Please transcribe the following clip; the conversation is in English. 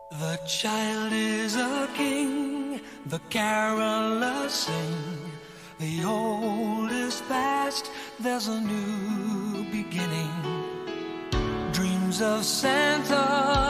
The child is a king, the carolers sing. The old is past, there's a new beginning. Dreams of Santa